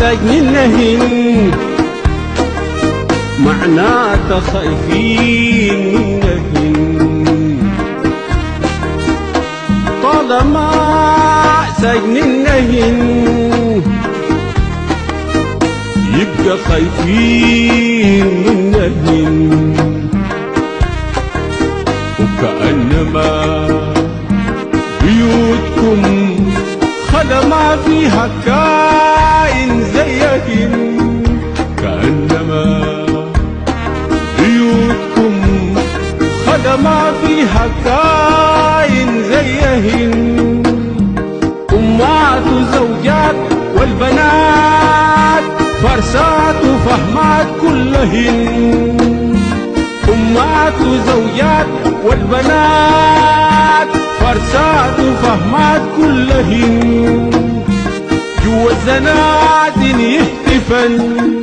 سجننهن معناته خايفين منهن. طالما سجننهن يبقى خايفين منهن. وكأنما بيوتكم خلا ما فيها كائن زيهن. كأنما بيوتكم خلا ما فيها كائن زيهن. أمهات وزوجات والبنات فرسات وفهمات كلهن. أمهات وزوجات والبنات فرسات وفهمات كلهن. جوا الزنازين يهتفن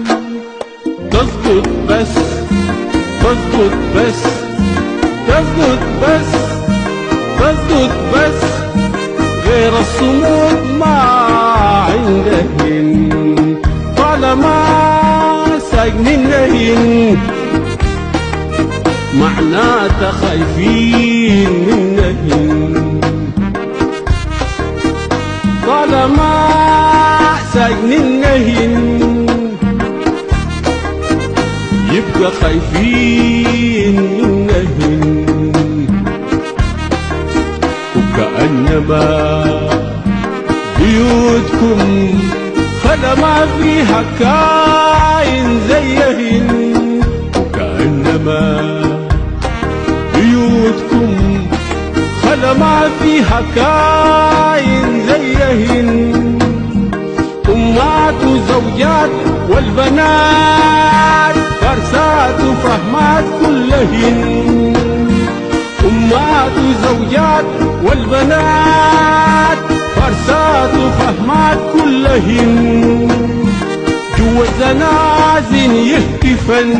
تسقط بس تسقط بس تسقط بس تسقط بس غير الصمود ما عندهن. طالما ساجننهن معناته خايفين منهن. طالما ساجننهن يبقى خايفين منهن. وكأنما بيوتكم خلا ما فيها كائن زيهن. وكأنما بيوتكم خلا ما فيها كائن زيهن. أمهات وزوجات والبنات فرسات وفهمات كلهن. أمهات وزوجات والبنات فرسات وفهمات كلهن. جوا الزنازين يهتفن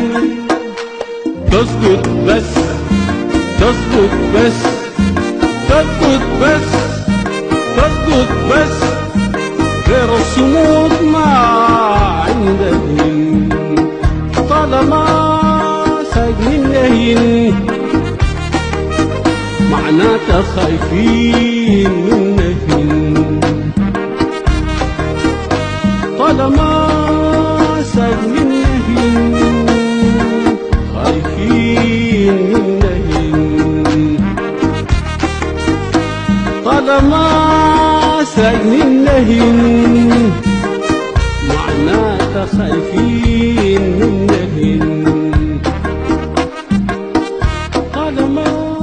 تسقط بس تسقط بس تسقط بس تسقط بس غير الصمود ما عندهن. طالما ساجننهن معناته خايفين منهن. طالما ساجننهن خايفين منهن. طالما ساجننهن معناته خايفين منهن. طالما